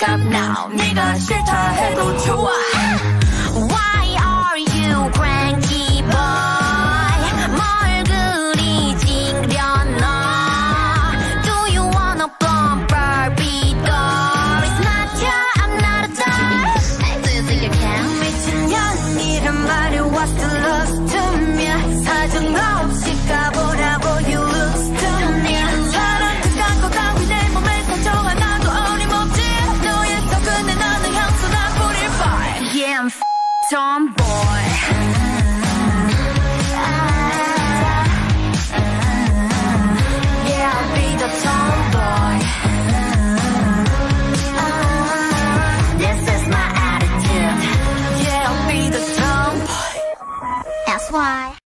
up now. 네가 싫다 해도 좋아. Why are you cranky boy? 뭘 그리 찡그려놔. Do you wanna bump Barbie doll? It's not ya, I'm not a doll. Do you think you can? 미친년이란 말이 what's the love to me? 사정 없이 가보라고 you lose to me. 사랑 그딴 거 따위 내 몸에 상처 하나도 어림없지. 너의 덕분에 나는 향수나 뿌릴 fire. Yeah, I'm tomboy. Yeah, I'll be the tomboy. This is my attitude. Yeah, I'll be the tomboy. That's why.